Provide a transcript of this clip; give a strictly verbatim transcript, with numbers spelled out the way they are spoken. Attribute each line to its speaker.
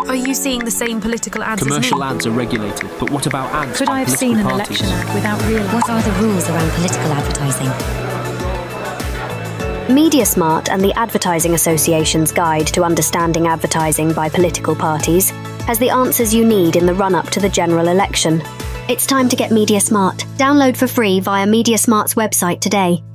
Speaker 1: Are you seeing the same political ads
Speaker 2: Commercial
Speaker 1: as me?
Speaker 2: ads are regulated, but what about ads?
Speaker 3: Could I have seen an
Speaker 2: parties?
Speaker 3: election ad without realising?
Speaker 4: What are the rules around political advertising?
Speaker 5: MediaSmart and the Advertising Association's Guide to Understanding Advertising by Political Parties has the answers you need in the run-up to the general election. It's time to get MediaSmart. Download for free via MediaSmart's website today.